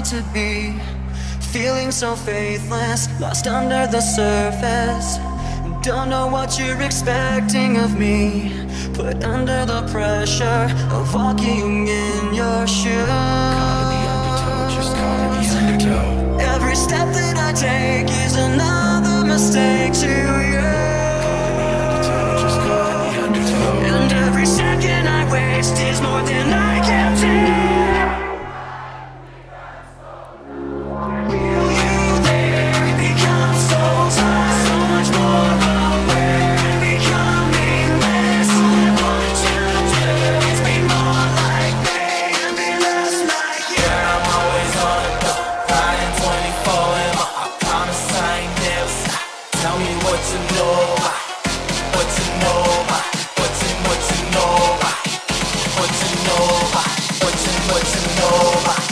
to be. Feeling so faithless, lost under the surface. Don't know what you're expecting of me. Put under the pressure of walking in your shoes. Caught in the undertow, just caught in the undertow. Every step that I take is another mistake to you. And every second I waste is more than I can take. Will you there become so tired, so much more aware, becoming less? I want you to be more like me and be less like you. Yeah, I'm always on the go, riding 24 in my, I promise I ain't never stop. Tell me what you know about, what you know about. What you know about, what you know about, what you know about.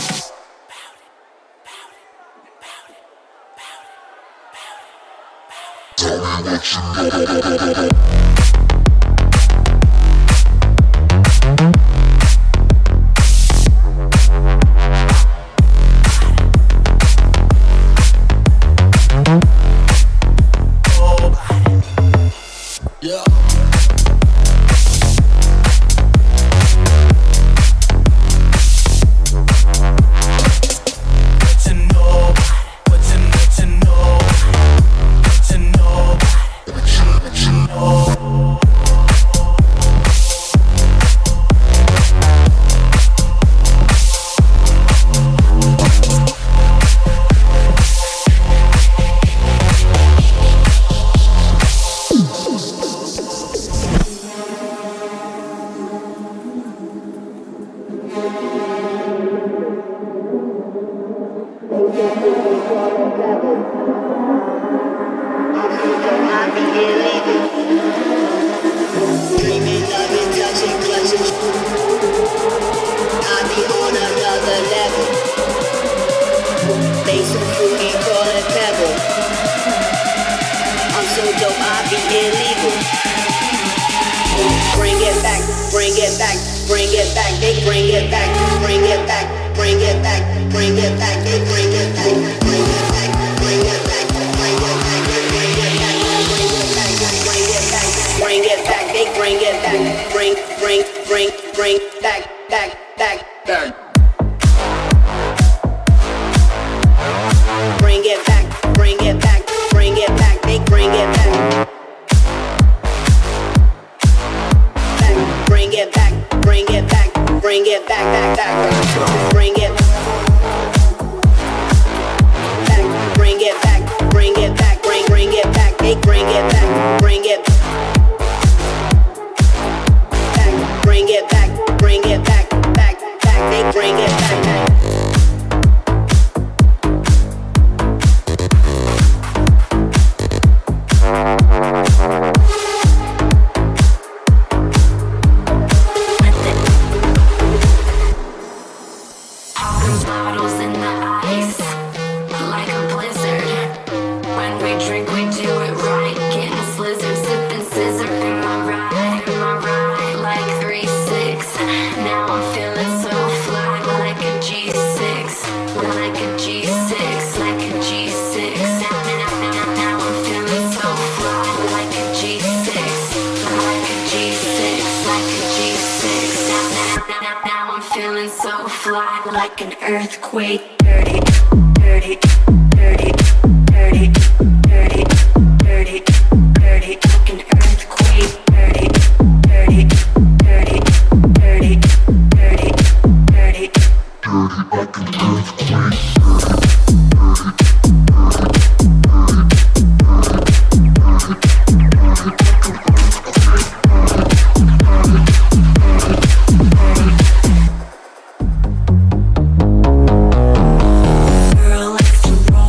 Tell me what you know about. Like an earthquake, dirty, dirty, dirty, dirty, dirty, dirty, dirty, like an earthquake, dirty, dirty, dirty, dirty, dirty, dirty, dirty, like an earthquake, Girl likes to roll.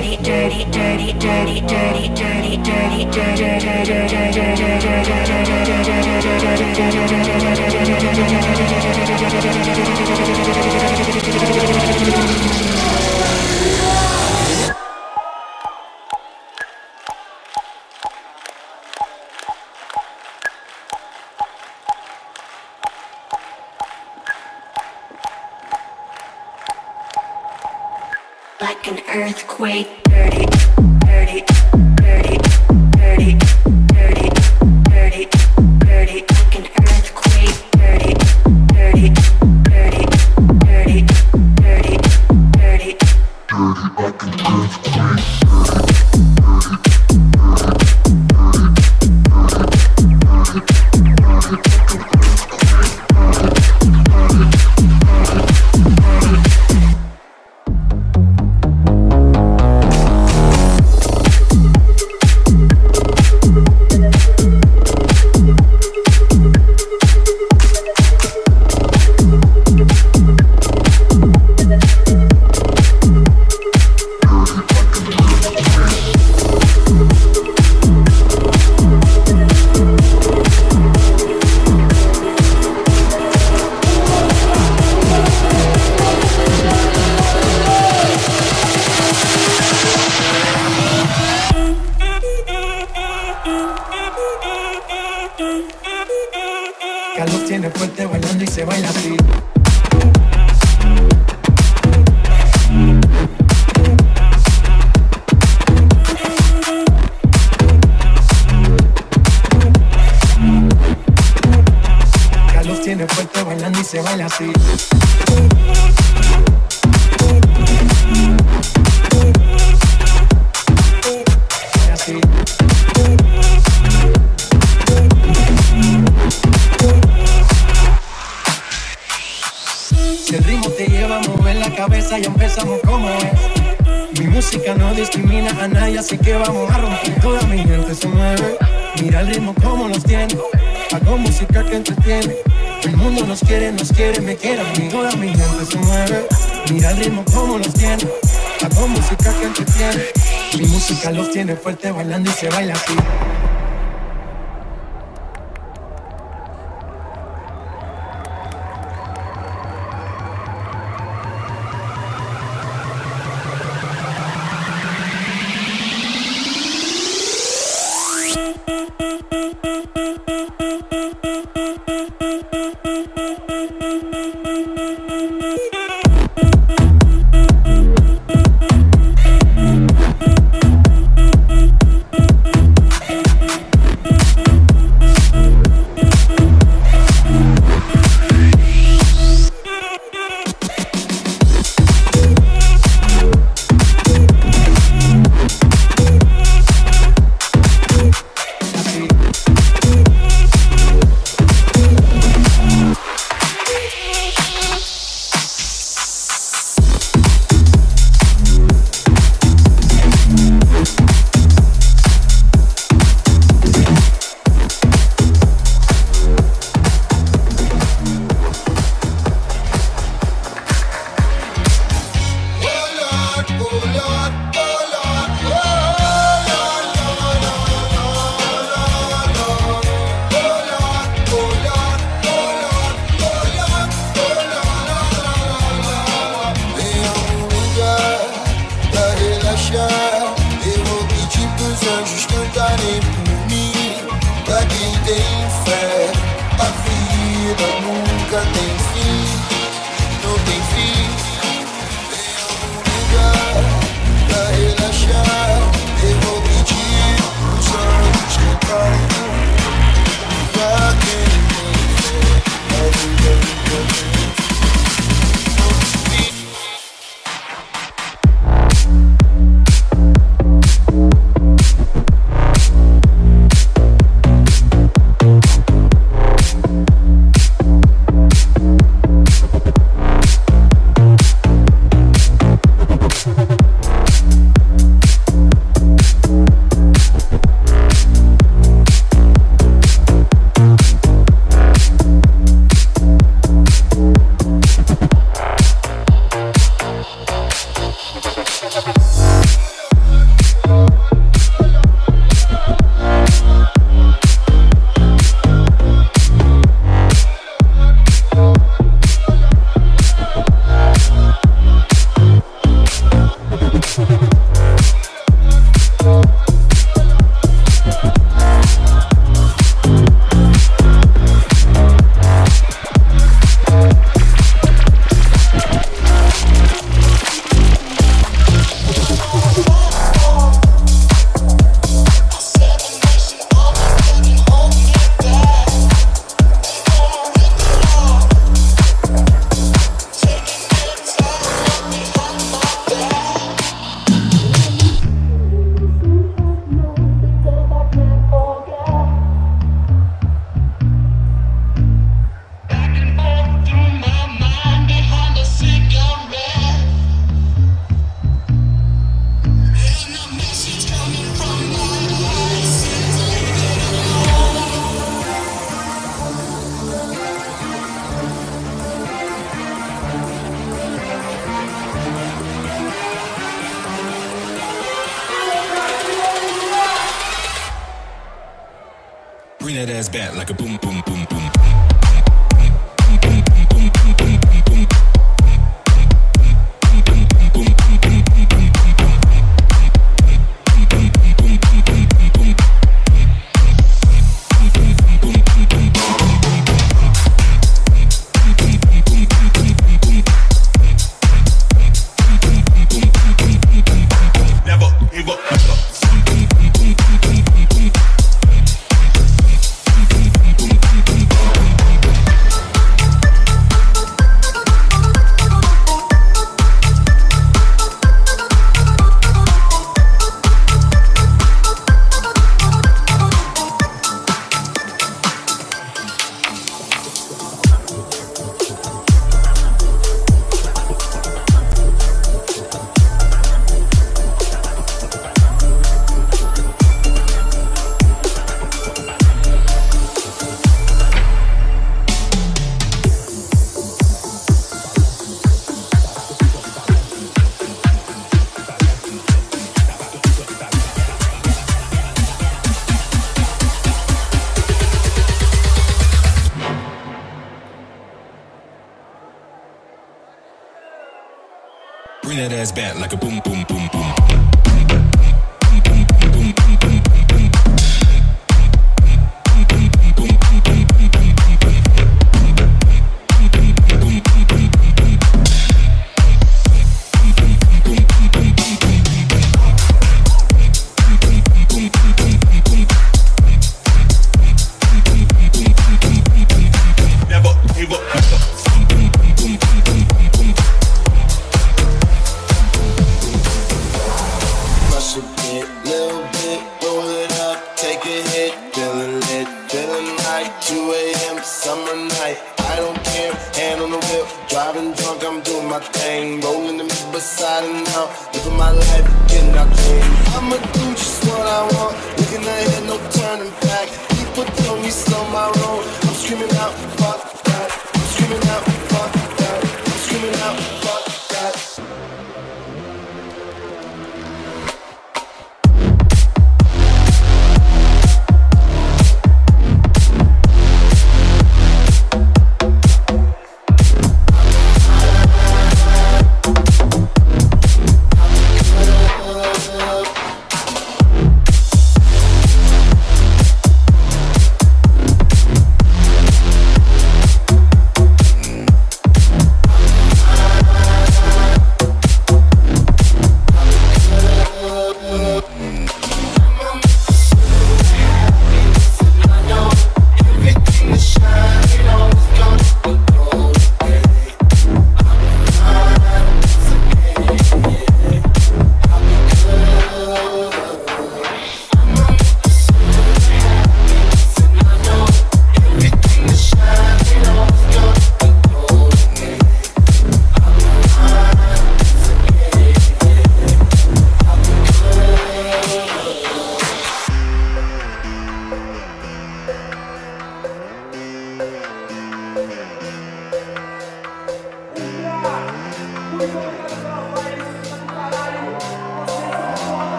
Like an earthquake, dirty, dirty, dirty, dirty, dirty, dirty, dirty, like an earthquake, dirty, dirty, dirty, dirty, dirty, dirty, like an earthquake. Carlos tiene fuerte bailando y se baila así. Carlos tiene fuerte bailando y se baila así. Así. Si el ritmo te lleva a mover la cabeza, ya empezamos como es. Mi música no discrimina a nadie, así que vamos a romper. Toda mi gente se mueve. Mira el ritmo como nos tiene. Hago música que entretiene. El mundo nos quiere, me quiere a mí. Toda mi gente se mueve. Mira el ritmo como nos tiene. Hago música que entretiene. Mi música los tiene fuerte bailando y se baila así. that ass back like a boom, boom, boom, boom. Bring that ass back like a boom, boom, boom, boom.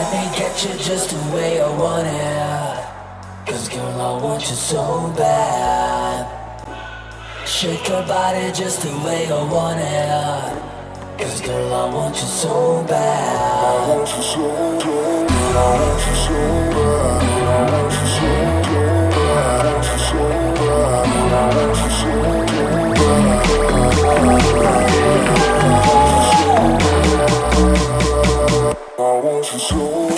Let me get you just the way I want it. 'Cause girl, I want you so bad. Shake your body just the way I want it. 'Cause girl, I want you so bad. I want you so bad. I want you so bad. I want you so bad. I want you so bad. I want you so bad. I want you so bad.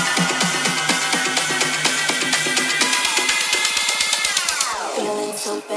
So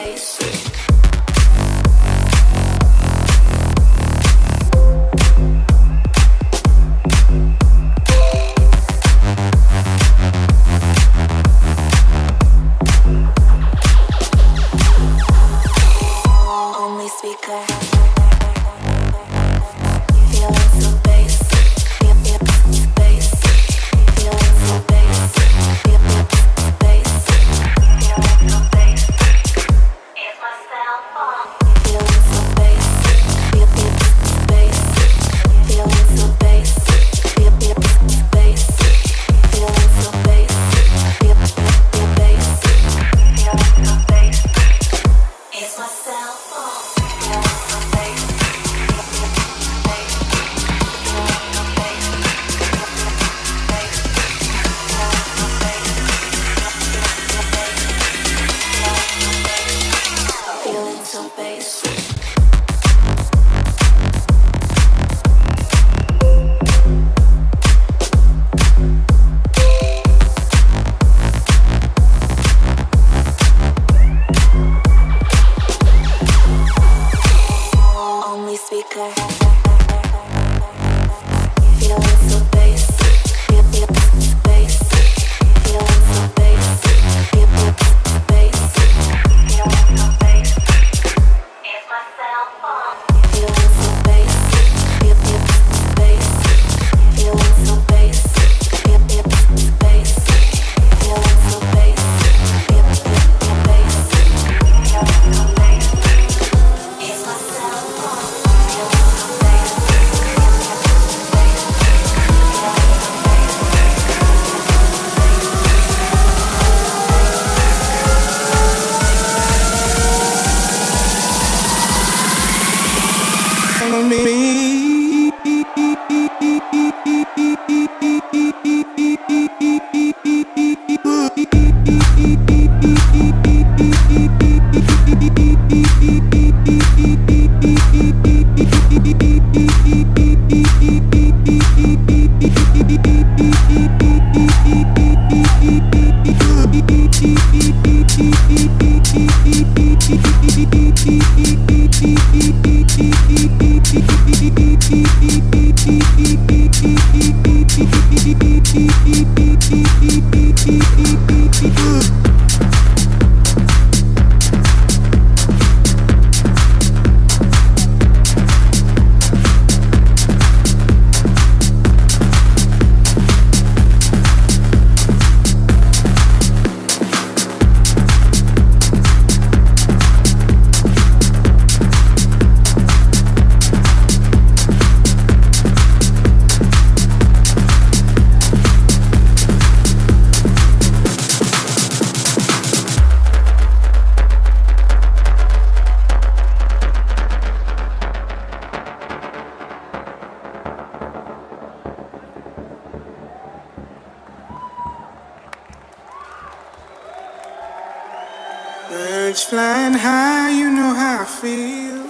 Birds flying high, you know how I feel.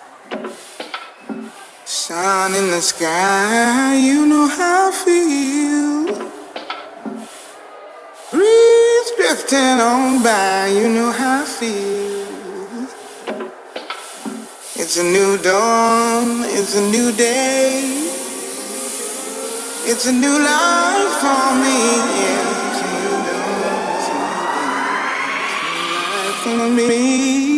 Sun in the sky, you know how I feel. Breeze drifting on by, you know how I feel. It's a new dawn, it's a new day. It's a new life for me, yeah. It's a new dawn, it's a new life for me.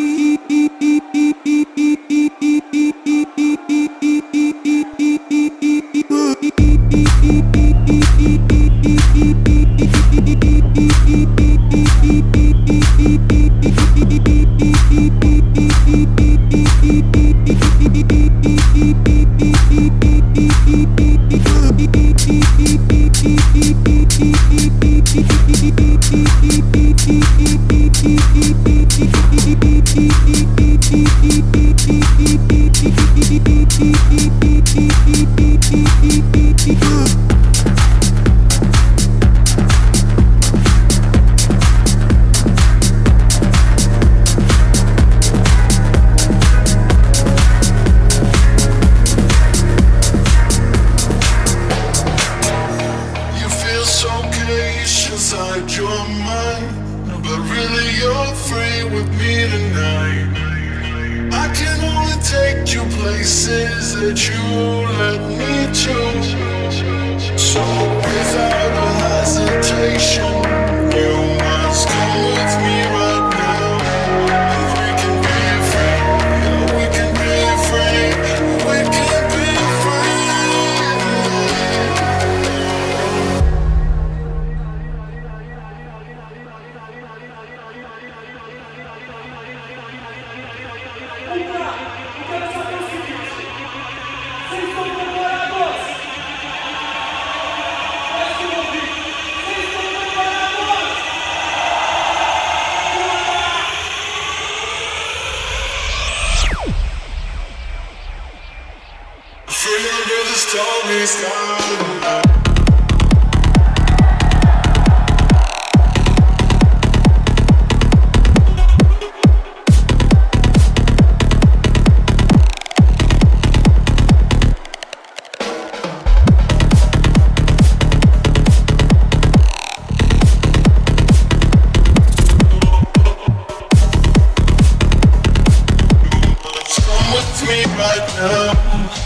Me right now.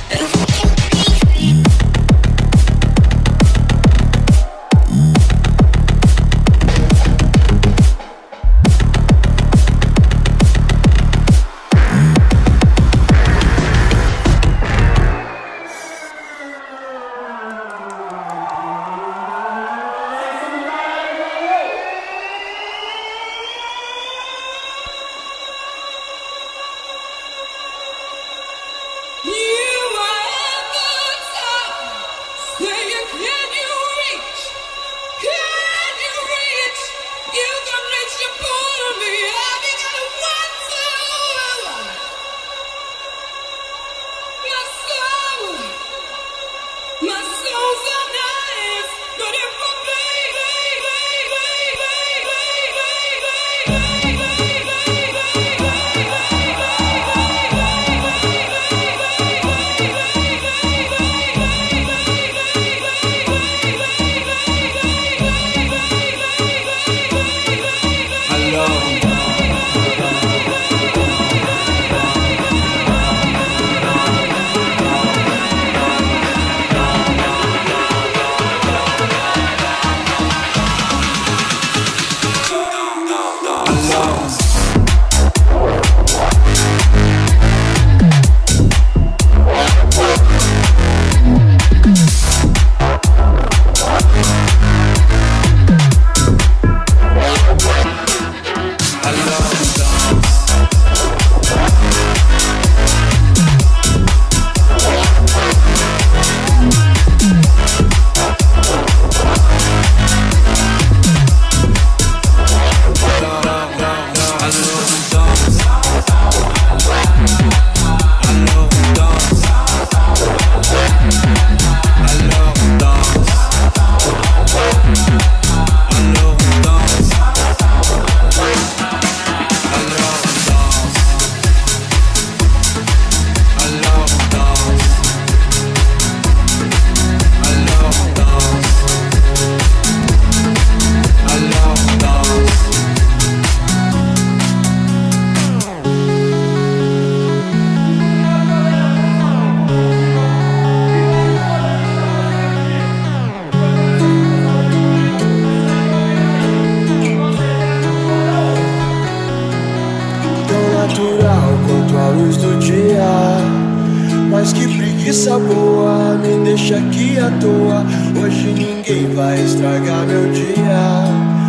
Mas que preguiça boa, me deixa aqui à toa. Hoje ninguém vai estragar meu dia.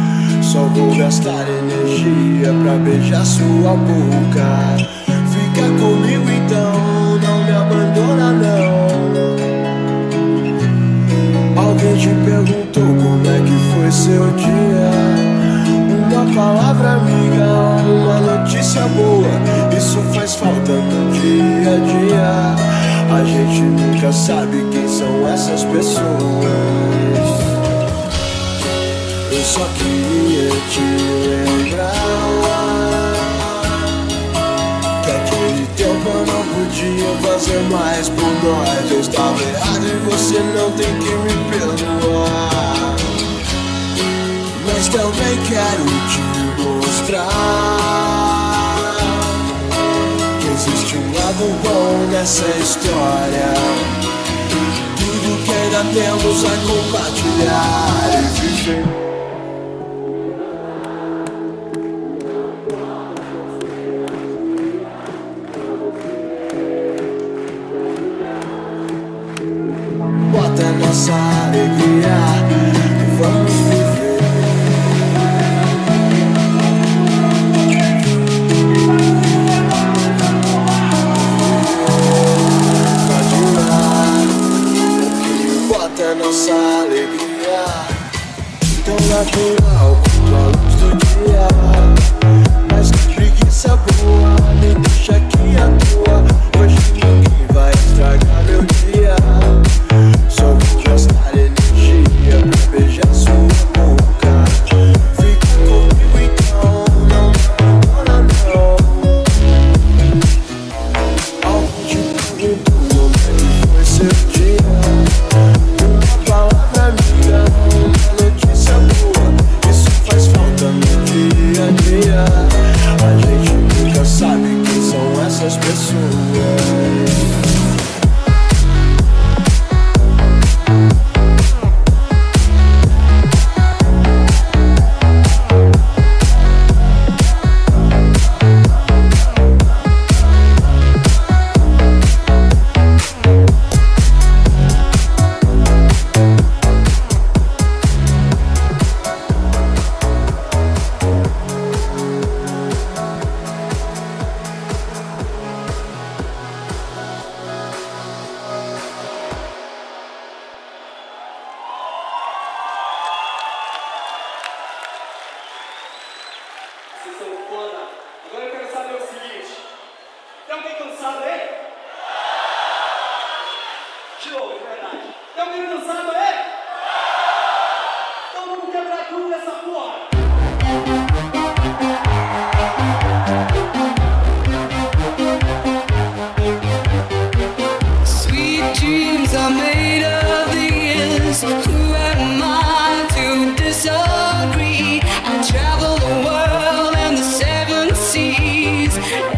Só vou gastar energia pra beijar sua boca. Fica comigo então, não me abandona não. Alguém te perguntou como é que foi seu dia? Uma palavra amiga, uma notícia boa, isso faz falta no dia a dia. A gente nunca sabe quem são essas pessoas. Eu só queria te lembrar que aquele tempo eu não podia fazer mais por nós. Eu estava errado e você não tem que me perdoar. Mas também quero te mostrar que existe um lado bom nessa história. Tudo que ainda temos a compartilhar e viver. Bota nossa alegria e vamos viver. Bota nossa alegria tão natural quanto a luz do dia. Mas que preguiça boa, me deixa aqui à toa. Hoje ninguém vai estragar meu dia. Só vou gastar energia pra beijar sua boca. Fica comigo então, não me abandona não. Alguém te perguntou como é que foi seu dia? Uma palavra amiga, uma notícia boa, isso faz falta no dia a dia. A gente nunca sabe quem são essas pessoas. Vocês são foda. Agora eu quero saber o seguinte. Tem alguém cansado aí? De novo, de verdade. Tem alguém cansado aí? Então vamos quebrar tudo nessa porra. Sweet dreams are made of these. Who am I to disagree? I travel the world and the seven seas.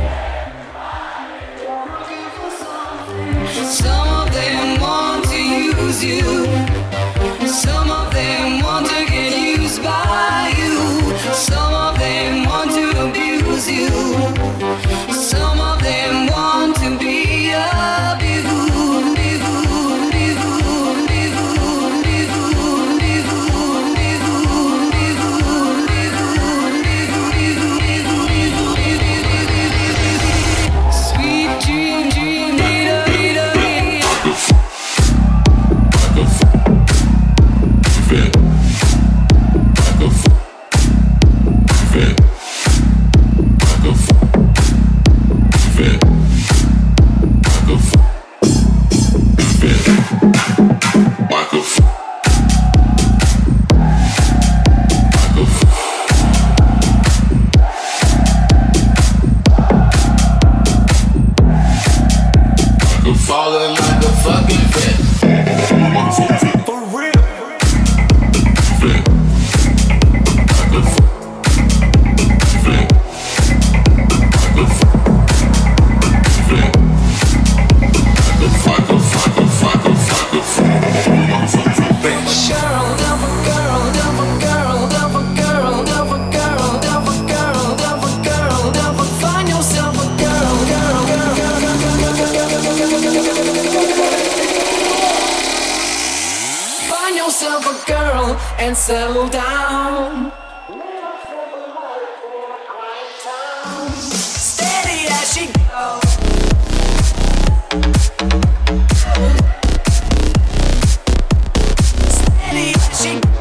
Some of them want to use you. Some of them want to get used by you. Some of them want to abuse you. Some of them want to be abused. Sweet dream, dream, Falling like a fucking fit. For real. Fit. Like a fit. Like a fit. Like a find yourself a girl and settle down. Steady as she goes. Steady as she goes.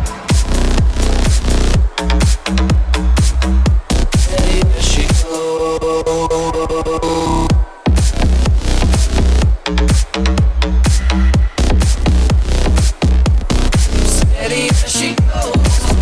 Steady as she goes. Steady as she goes.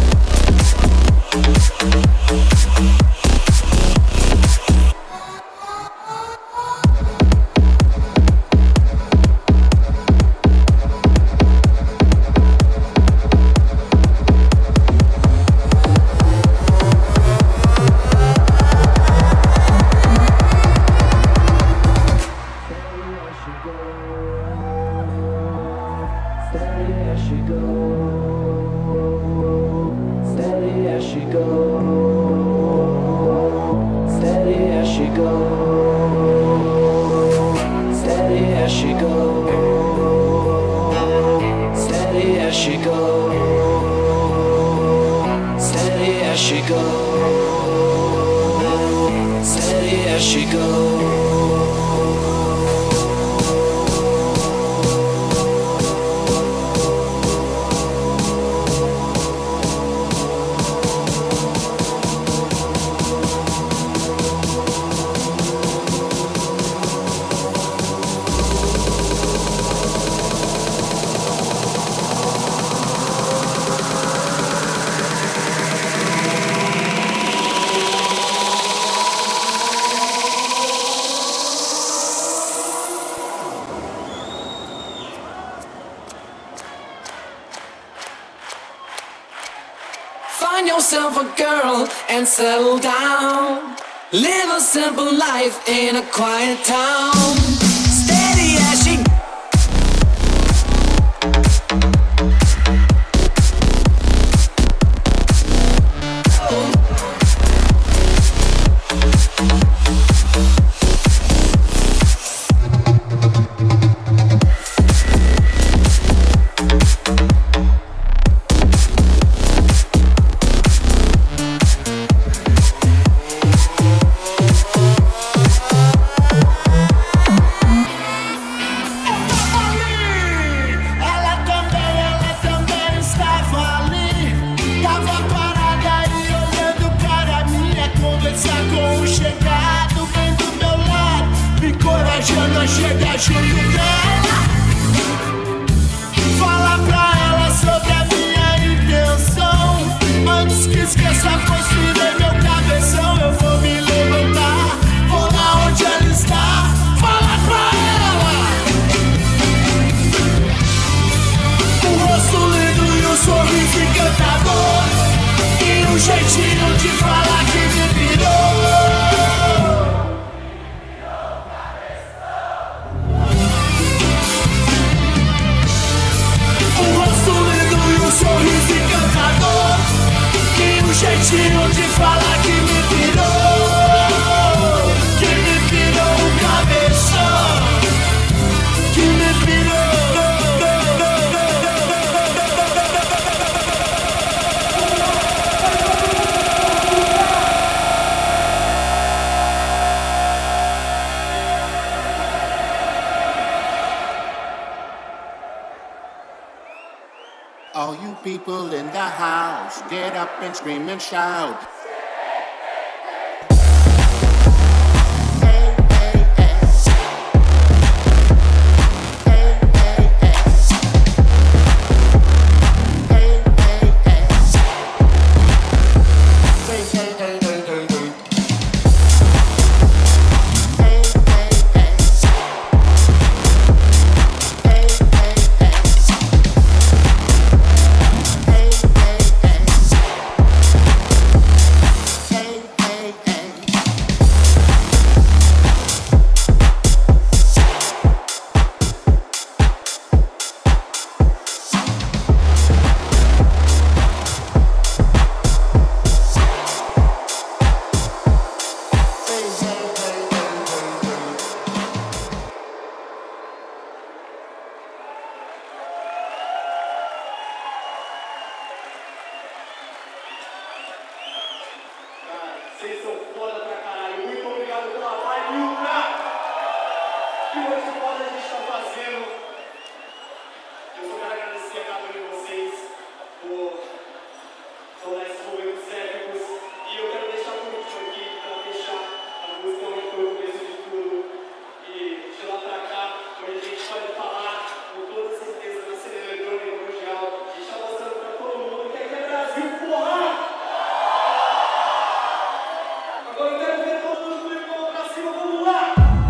Find yourself a girl and settle down. Live a simple life in a quiet town. Steady as she goes. Chega junto dela. esqueço a força e dei meu cabeção. Eu vou me levantar, vou lá onde ela está, fala pra ela. O rosto lindo e o sorriso encantador, e um jeitinho de falar que me virou. O rosto lindo e um sorriso encantador, e um jeitinho de falar que me virou o cabeção, que me virou. All you people in the house, get up and scream and shout. Vocês são foda pra caralho. Muito obrigado pela vibe, Ultra! Que hoje foda a gente tá fazendo. Eu só quero agradecer a cada um de vocês por tornar esses momentos épicos. E eu quero deixar por último aqui, pra fechar a música onde foi o começo de tudo. E de lá pra cá, onde a gente pode falar com toda certeza na cena eletrônica mundial. A gente tá mostrando pra todo mundo que aqui é Brasil, porra! Agora eu quero ver todo mundo com o pra cima, vamos lá!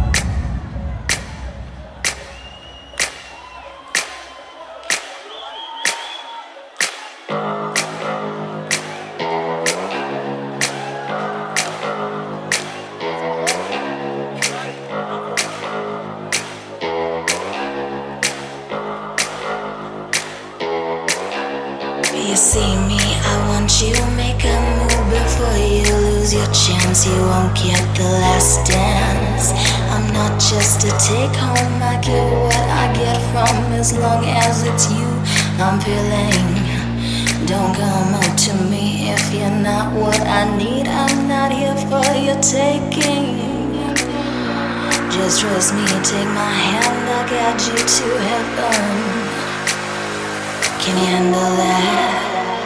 You see me, I want you to make a move before you lose your chance. You won't get the last dance. I'm not just a take home, I give what I get from. As long as it's you I'm feeling. Don't come up to me if you're not what I need. I'm not here for your taking. Just trust me, take my hand, I'll guide you to heaven. Can you handle that?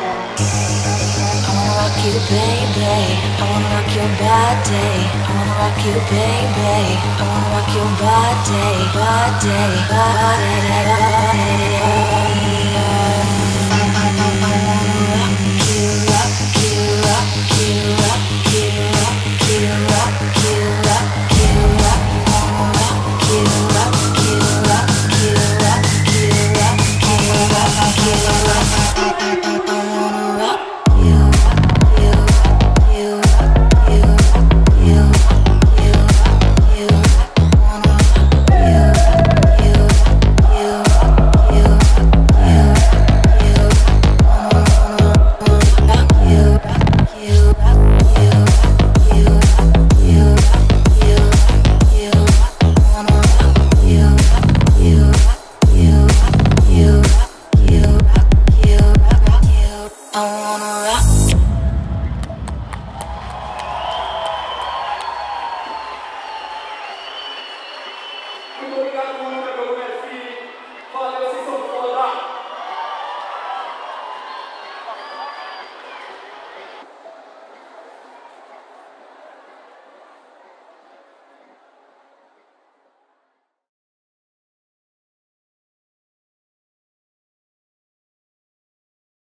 I wanna rock you, baby. I wanna rock your body. I wanna rock you, baby. I wanna rock your body, body, body.